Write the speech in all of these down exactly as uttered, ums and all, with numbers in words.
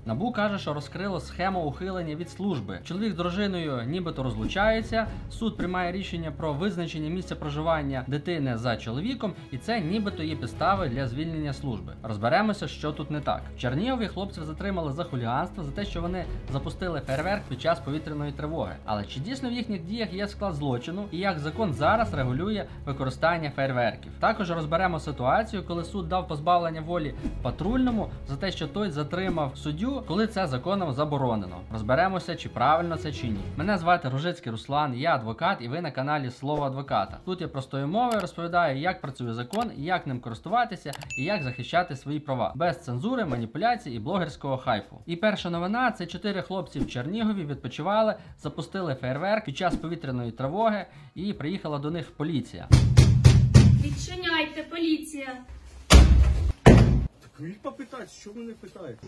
НАБУ каже, що розкрило схему ухилення від служби. Чоловік з дружиною нібито розлучаються, суд приймає рішення про визначення місця проживання дитини за чоловіком, і це нібито є підстави для звільнення служби. Розберемося, що тут не так. В Чернігові хлопців затримали за хуліганство, за те, що вони запустили фейерверк під час повітряної тривоги. Але чи дійсно в їхніх діях є склад злочину і як закон зараз регулює використання фейерверків? Також розберемо ситуацію, коли суд дав позбавлення волі патрульному за те, що той затримав суддю, коли це законом заборонено. Розберемося, чи правильно це чи ні. Мене звати Ружицький Руслан, я адвокат, і ви на каналі Слово адвоката. Тут я простою мовою розповідаю, як працює закон, як ним користуватися і як захищати свої права. Без цензури, маніпуляцій і блогерського хайпу. І перша новина – це чотири хлопці в Чернігові відпочивали, запустили фейерверк під час повітряної тривоги і приїхала до них поліція. Відчиняйте, поліція! Так їх попитати, що мене питають?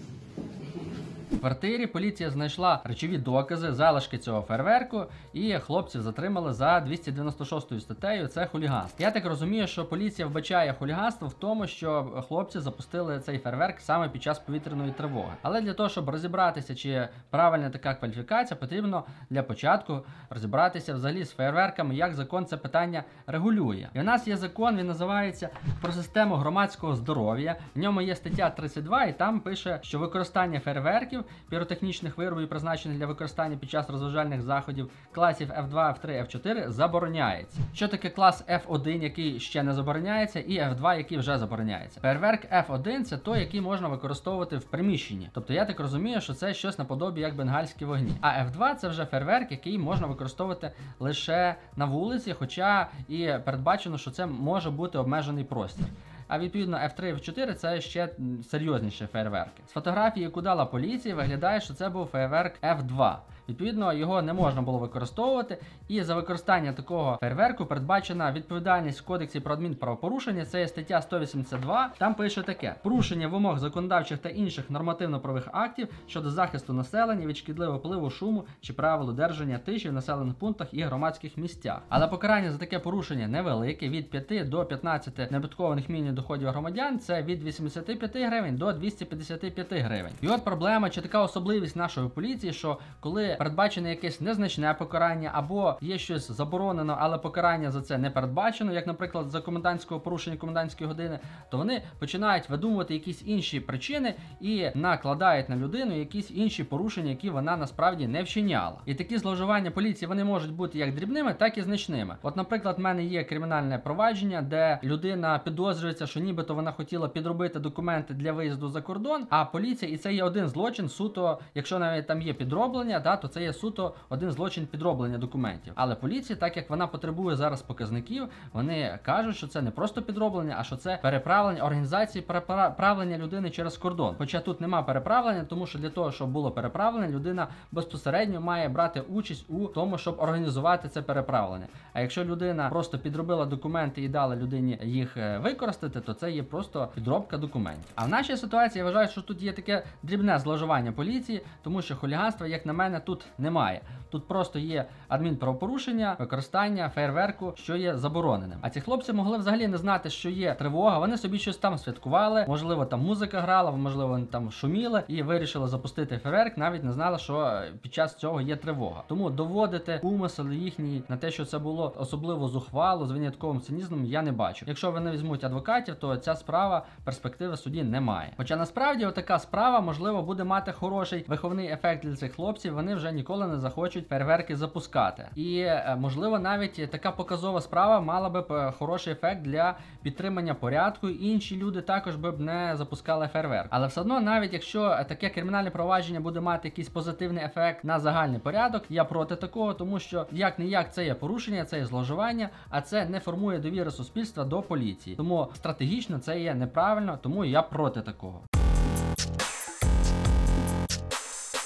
В квартирі поліція знайшла речові докази, залишки цього фейерверку, і хлопців затримали за двісті дев'яносто шостою статтею, це хуліганство. Я так розумію, що поліція вбачає хуліганство в тому, що хлопці запустили цей фейерверк саме під час повітряної тривоги. Але для того, щоб розібратися, чи правильна така кваліфікація, потрібно для початку розібратися взагалі з фейерверками, як закон це питання регулює. І у нас є закон, він називається «Про систему громадського здоров'я». В ньому є стаття тридцять два, і там пише, що використання фейерверків, піротехнічних виробів, призначених для використання під час розважальних заходів класів еф два, еф три, еф чотири забороняється. Що таке клас еф один, який ще не забороняється, і еф два, який вже забороняється? Фейерверк еф один – це той, який можна використовувати в приміщенні. Тобто я так розумію, що це щось наподобі як бенгальські вогні. А еф два – це вже фейерверк, який можна використовувати лише на вулиці, хоча і передбачено, що це може бути обмежений простір. А відповідно еф три, еф чотири – це ще серйозніші фейерверки. З фотографії, яку дала поліція, виглядає, що це був фейерверк еф два. Відповідно, його не можна було використовувати, і за використання такого фейерверку передбачена відповідальність в Кодексі про адмінправопорушення, це є стаття сто вісімдесят два, там пише таке: порушення вимог законодавчих та інших нормативно-правових актів щодо захисту населення від шкідливого впливу, шуму чи правил одержання тиші в населених пунктах і громадських місцях. Але покарання за таке порушення невелике, від п'яти до п'ятнадцяти неоподаткованих мінімумів доходів громадян, це від вісімдесяти п'яти гривень до двохсот п'ятдесяти п'яти гривень. І от проблема, чи така особливість нашої поліції, що коли передбачене якесь незначне покарання, або є щось заборонено, але покарання за це не передбачено, як, наприклад, за комендантського порушення комендантської години, то вони починають видумувати якісь інші причини і накладають на людину якісь інші порушення, які вона насправді не вчиняла. І такі зловживання поліції, вони можуть бути як дрібними, так і значними. От, наприклад, в мене є кримінальне провадження, де людина підозрюється, що нібито вона хотіла підробити документи для виїзду за кордон, а поліція, і це є один злочин, суто, якщо навіть там є підроблення, да, то це є суто один злочин підроблення документів. Але поліція, так як вона потребує зараз показників, вони кажуть, що це не просто підроблення, а що це переправлення організації переправлення людини через кордон. Хоча тут нема переправлення, тому що для того, щоб було переправлення, людина безпосередньо має брати участь у тому, щоб організувати це переправлення. А якщо людина просто підробила документи і дала людині їх використати, то це є просто підробка документів. А в нашій ситуації я вважаю, що тут є таке дрібне зловживання поліції, тому що хуліганства, як на мене, тут немає. Тут просто є адмінправопорушення, використання фейерверку, що є забороненим. А ці хлопці могли взагалі не знати, що є тривога, вони собі щось там святкували, можливо, там музика грала, можливо, вони там шуміли і вирішили запустити фейерверк, навіть не знали, що під час цього є тривога. Тому доводити умисел їхній на те, що це було особливо зухвало, з винятковим цинізмом, я не бачу. Якщо вони візьмуть адвокатів, то ця справа перспективи в суді немає. Хоча насправді отака справа, можливо, буде мати хороший виховний ефект для цих хлопців, вони вже ніколи не захочуть фейерверки запускати. І, можливо, навіть така показова справа мала би хороший ефект для підтримання порядку, і інші люди також би б не запускали фейерверк. Але все одно, навіть якщо таке кримінальне провадження буде мати якийсь позитивний ефект на загальний порядок, я проти такого, тому що як-не-як це є порушення, це є зловживання, а це не формує довіри суспільства до поліції. Тому стратегічно це є неправильно, тому я проти такого.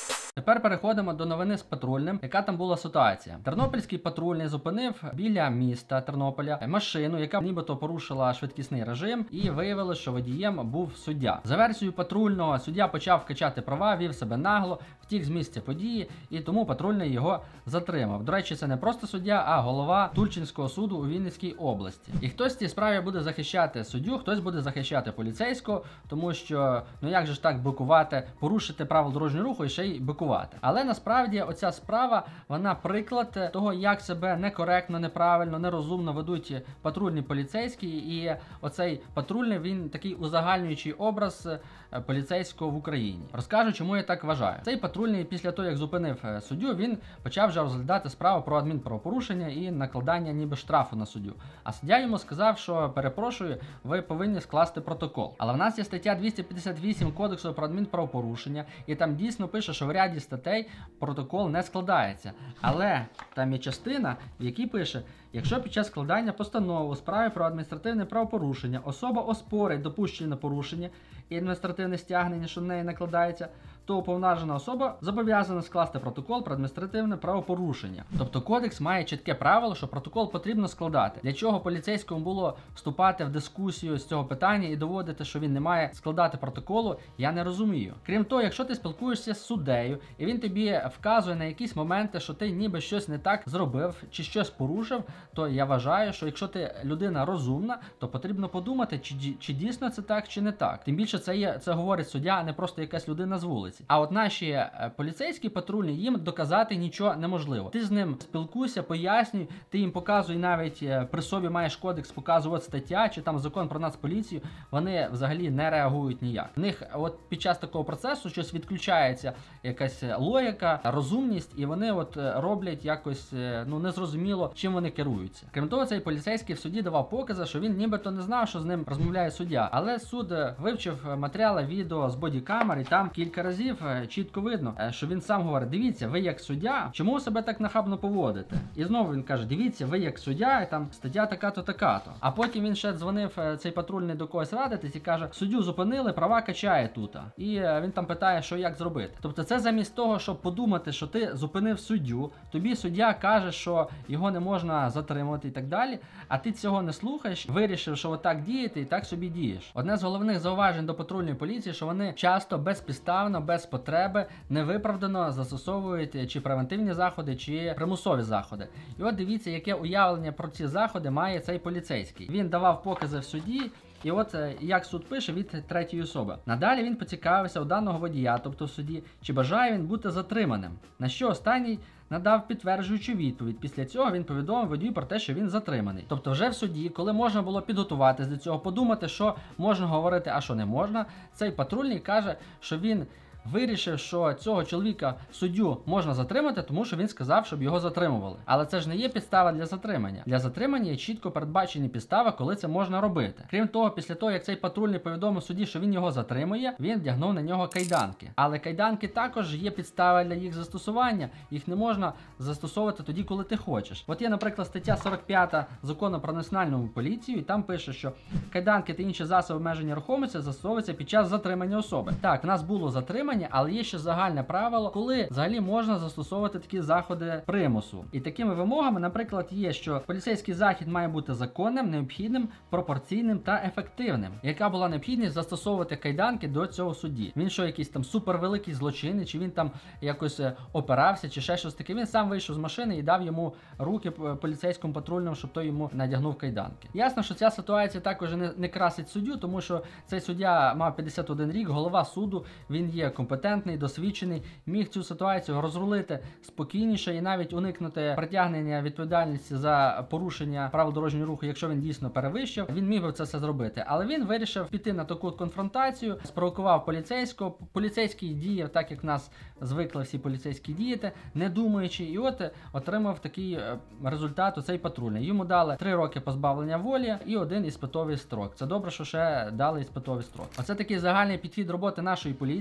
Тепер переходимо до новини з патрульним. Яка там була ситуація? Тернопільський патрульний зупинив біля міста Тернополя машину, яка нібито порушила швидкісний режим, і виявилось, що водієм був суддя. За версією патрульного, суддя почав качати права, вів себе нагло, втік з місця події, і тому патрульний його затримав. До речі, це не просто суддя, а голова Тульчинського суду у Вінницькій області. І хтось в цій справі буде захищати суддю, хтось буде захищати поліцейського, тому що, ну як же ж так бикувати, порушити правила дорожнього руху і ще й бикувати. Але насправді оця справа, вона приклад того, як себе некоректно, неправильно, нерозумно ведуть патрульні поліцейські, і оцей патрульний, він такий узагальнюючий образ поліцейського в Україні. Розкажу, чому я так вважаю. Цей патрульний після того, як зупинив суддю, він почав вже розглядати справу про адмінправопорушення і накладання ніби штрафу на суддю. А суддя йому сказав, що перепрошую, ви повинні скласти протокол. Але в нас є стаття двісті п'ятдесят вісім Кодексу про адмінправопорушення, і там дійсно пише, що в ряді статей протокол не складається. Але там є частина, в якій пише: якщо під час складання постанови у справі про адміністративне правопорушення особа оспорить допущення порушення і адміністративне стягнення, що на неї накладається, то уповноважена особа зобов'язана скласти протокол про адміністративне правопорушення. Тобто кодекс має чітке правило, що протокол потрібно складати. Для чого поліцейському було вступати в дискусію з цього питання і доводити, що він не має складати протоколу, я не розумію. Крім того, якщо ти спілкуєшся з суддею, і він тобі вказує на якісь моменти, що ти ніби щось не так зробив чи щось порушив, то я вважаю, що якщо ти людина розумна, то потрібно подумати, чи, чи дійсно це так, чи не так. Тим більше це є, це говорить суддя, а не просто якась людина з вулиці. А от наші поліцейські патрульні, їм доказати нічого неможливо. Ти з ним спілкуйся, пояснюй, ти їм показуй, навіть при собі маєш кодекс, показуй от стаття, чи там закон про нацполіцію, вони взагалі не реагують ніяк. В них от під час такого процесу щось відключається, якась логіка, розумність, і вони от роблять якось, ну, незрозуміло, чим вони керуються. Крім того, цей поліцейський в суді давав покази, що він нібито не знав, що з ним розмовляє суддя. Але суд вивчив матеріали відео з бодікамер, і там кілька разів чітко видно, що він сам говорить: дивіться, ви як суддя, чому себе так нахабно поводите? І знову він каже: дивіться, ви як суддя, і там стаття така-то, така-то. А потім він ще дзвонив, цей патрульний, до когось радитись і каже: суддю зупинили, права качає тут. І він там питає, що як зробити. Тобто це замість того, щоб подумати, що ти зупинив суддю, тобі суддя каже, що його не можна затримувати і так далі, а ти цього не слухаєш, вирішив, що отак діяти і так собі дієш. Одне з головних зауважень до патрульної поліції, що вони часто безпідставно, без потреби, невиправдано застосовують чи превентивні заходи, чи примусові заходи. І от дивіться, яке уявлення про ці заходи має цей поліцейський. Він давав покази в суді, і от як суд пише від третьої особи. Надалі він поцікавився у даного водія, тобто в суді, чи бажає він бути затриманим. На що останній надав підтверджуючу відповідь. Після цього він повідомив водію про те, що він затриманий. Тобто вже в суді, коли можна було підготуватись до цього, подумати, що можна говорити, а що не можна, цей патрульний каже, що він вирішив, що цього чоловіка, суддю, можна затримати, тому що він сказав, щоб його затримували. Але це ж не є підстава для затримання. Для затримання є чітко передбачені підстави, коли це можна робити. Крім того, після того, як цей патрульний повідомив судді, що він його затримує, він вдягнув на нього кайданки. Але кайданки також є підстава для їх застосування. Їх не можна застосовувати тоді, коли ти хочеш. От є, наприклад, стаття сорок п'ята Закону про національну поліцію, і там пише, що кайданки та інші засоби обмеження рухомості застосовуються під час затримання особи. Так, в нас було затримання, але є ще загальне правило, коли взагалі можна застосовувати такі заходи примусу. І такими вимогами, наприклад, є, що поліцейський захід має бути законним, необхідним, пропорційним та ефективним. Яка була необхідність застосовувати кайданки до цього судді? Він що, якийсь там супервеликий злочинець, чи він там якось опирався, чи ще щось таке? Він сам вийшов з машини і дав йому руки поліцейському патрульному, щоб той йому надягнув кайданки. Ясно, що ця ситуація також не, не красить суддю, тому що цей суддя мав п'ятдесят один рік, голова суду, він є компетентний, досвідчений, міг цю ситуацію розрулити спокійніше і навіть уникнути притягнення відповідальності за порушення правил дорожнього руху, якщо він дійсно перевищив, він міг би це все зробити. Але він вирішив піти на таку конфронтацію, спровокував поліцейського. Поліцейський діяв так, як в нас звикли всі поліцейські діяти, не думаючи, і от отримав такий результат у цей патрульний. Йому дали три роки позбавлення волі і один іспитовий строк. Це добре, що ще дали іспитовий строк. Оце такий загальний підхід роботи нашої поліції.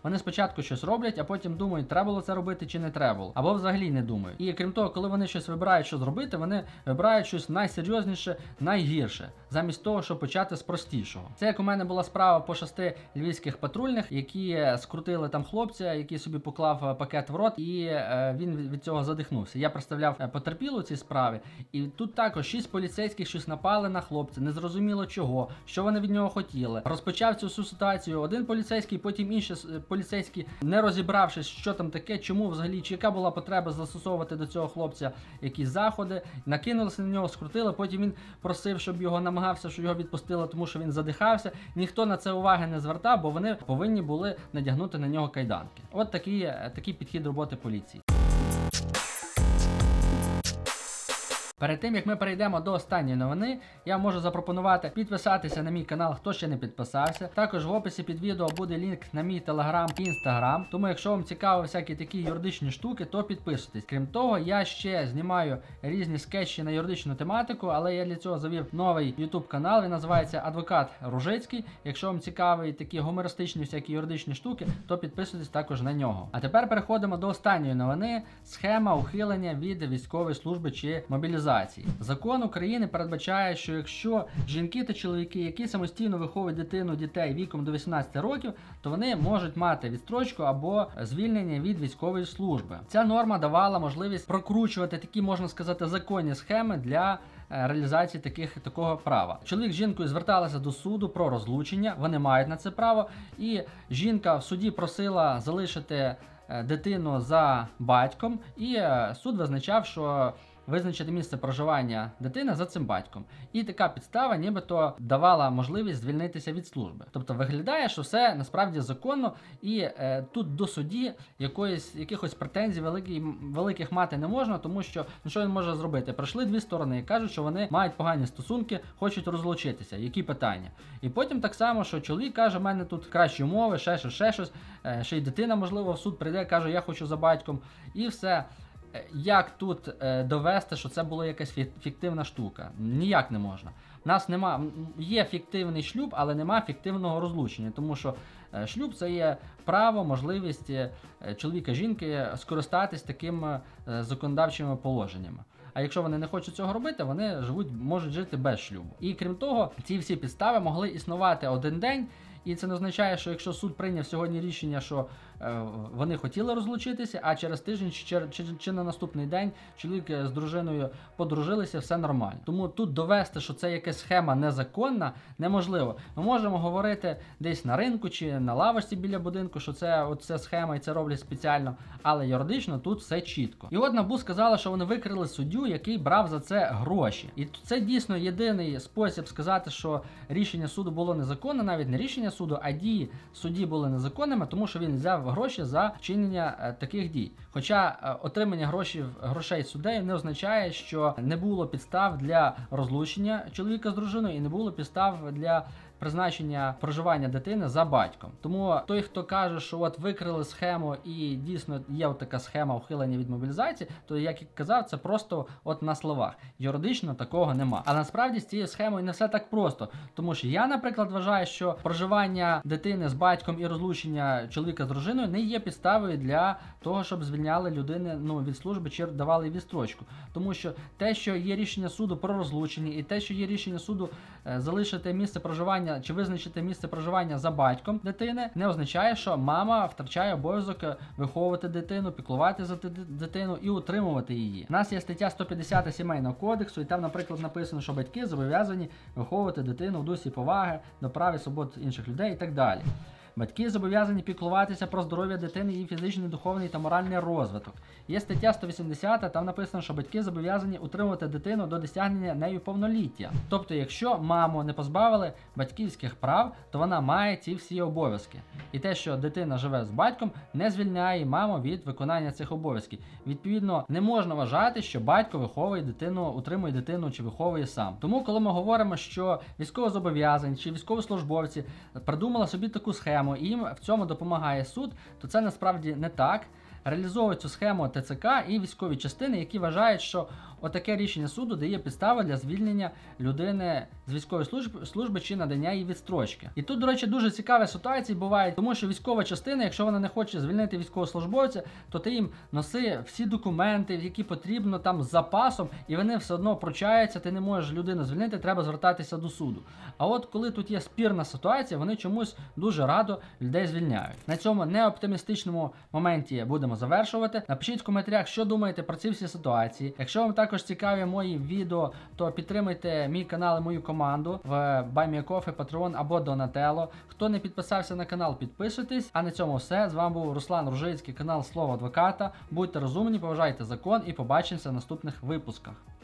Вони спочатку щось роблять, а потім думають, треба було це робити чи не треба було, або взагалі не думають. І крім того, коли вони щось вибирають, що зробити, вони вибирають щось найсерйозніше, найгірше, замість того, щоб почати з простішого. Це як у мене була справа по шести львівських патрульних, які скрутили там хлопця, який собі поклав пакет в рот, і е, він від цього задихнувся. Я представляв потерпілу цій справі, і тут також шість поліцейських щось напали на хлопця, незрозуміло чого, що вони від нього хотіли. Розпочав цю всю ситуацію один поліцейський, потім інші поліцейські, не розібравшись, що там таке, чому взагалі, чи яка була потреба застосовувати до цього хлопця якісь заходи, накинулися на нього, скрутили, потім він просив, щоб його намагався, щоб його відпустили, тому що він задихався. Ніхто на це уваги не звертав, бо вони повинні були надягнути на нього кайданки. От такий, такий підхід роботи поліції. Перед тим, як ми перейдемо до останньої новини, я можу запропонувати підписатися на мій канал, хто ще не підписався. Також в описі під відео буде лінк на мій телеграм і інстаграм. Тому якщо вам цікаво всякі такі юридичні штуки, то підписуйтесь. Крім того, я ще знімаю різні скетчі на юридичну тематику, але я для цього завів новий YouTube канал, він називається Адвокат Ружицький. Якщо вам цікаві такі гумористичні всякі юридичні штуки, то підписуйтесь також на нього. А тепер переходимо до останньої новини. Схема ухилення від військової служби чи мобілізації. Закон України передбачає, що якщо жінки та чоловіки, які самостійно виховують дитину, дітей віком до вісімнадцяти років, то вони можуть мати відстрочку або звільнення від військової служби. Ця норма давала можливість прокручувати такі, можна сказати, законні схеми для реалізації таких, такого права. Чоловік з жінкою зверталися до суду про розлучення, вони мають на це право, і жінка в суді просила залишити дитину за батьком, і суд визначав, що визначити місце проживання дитини за цим батьком. І така підстава нібито давала можливість звільнитися від служби. Тобто виглядає, що все насправді законно, і е, тут до судді якоїсь, якихось претензій великих, великих мати не можна, тому що, ну що він може зробити? Прийшли дві сторони і кажуть, що вони мають погані стосунки, хочуть розлучитися. Які питання? І потім так само, що чоловік каже, в мене тут кращі умови, ще щось, ще щось, е, ще й дитина, можливо, в суд прийде, каже, я хочу за батьком, і все. Як тут е, довести, що це була якась фіктивна штука? Ніяк не можна. У нас нема, є фіктивний шлюб, але нема фіктивного розлучення, тому що е, шлюб – це є право, можливість е, чоловіка-жінки скористатись такими е, законодавчими положеннями. А якщо вони не хочуть цього робити, вони живуть, можуть жити без шлюбу. І крім того, ці всі підстави могли існувати один день, і це не означає, що якщо суд прийняв сьогодні рішення, що е, вони хотіли розлучитися, а через тиждень чи, чи, чи на наступний день чоловік з дружиною подружилися, все нормально. Тому тут довести, що це якась схема незаконна, неможливо. Ми можемо говорити десь на ринку чи на лавочці біля будинку, що це оце схема і це роблять спеціально, але юридично тут все чітко. І от НАБУ сказала, що вони викрили суддю, який брав за це гроші. І це дійсно єдиний спосіб сказати, що рішення суду було незаконне, навіть не рішення суду, а дії судді були незаконними, тому що він взяв гроші за вчинення е, таких дій. Хоча е, отримання грошей, грошей суддею не означає, що не було підстав для розлучення чоловіка з дружиною і не було підстав для призначення проживання дитини за батьком. Тому той, хто каже, що от викрили схему і дійсно є от така схема ухилення від мобілізації, то, як я казав, це просто от на словах. Юридично такого нема. А насправді з цією схемою не все так просто. Тому що я, наприклад, вважаю, що проживання дитини з батьком і розлучення чоловіка з дружиною не є підставою для того, щоб звільняли людини ну, від служби чи давали їй відстрочку. Тому що те, що є рішення суду про розлучення, і те, що є рішення суду е, залишити місце проживання чи визначити місце проживання за батьком дитини, не означає, що мама втрачає обов'язок виховувати дитину, піклувати за дитину і утримувати її. У нас є стаття сто п'ятдесят Сімейного кодексу, і там, наприклад, написано, що батьки зобов'язані виховувати дитину в дусі поваги до прав і свобод інших людей і так далі. Батьки зобов'язані піклуватися про здоров'я дитини, її фізичний, духовний та моральний розвиток. Є стаття сто вісімдесят, там написано, що батьки зобов'язані утримувати дитину до досягнення нею повноліття. Тобто, якщо маму не позбавили батьківських прав, то вона має ці всі обов'язки. І те, що дитина живе з батьком, не звільняє маму від виконання цих обов'язків. Відповідно, не можна вважати, що батько виховує дитину, утримує дитину чи виховує сам. Тому, коли ми говоримо, що військовозобов'язані чи військовослужбовці придумали собі таку схему, і їм в цьому допомагає суд, то це насправді не так. Реалізовують цю схему ТЦК і військові частини, які вважають, що отаке рішення суду дає підстави для звільнення людини з військової служби, служби чи надання їй відстрочки. І тут, до речі, дуже цікаві ситуації бувають, тому що військова частина, якщо вона не хоче звільнити військовослужбовця, то ти їм носи всі документи, які потрібно там з запасом, і вони все одно пручаються, ти не можеш людину звільнити, треба звертатися до суду. А от коли тут є спірна ситуація, вони чомусь дуже радо людей звільняють. На цьому неоптимістичному моменті будемо завершувати. Напишіть в коментарях, що думаєте про ці всі ситуації. Якщо вам також цікаві мої відео, то підтримуйте мій канал і мою команду в Buy Me a Coffee, Patreon або Donatello. Хто не підписався на канал, підписуйтесь. А на цьому все. З вами був Руслан Ружицький, канал Слово Адвоката. Будьте розумні, поважайте закон і побачимося в наступних випусках.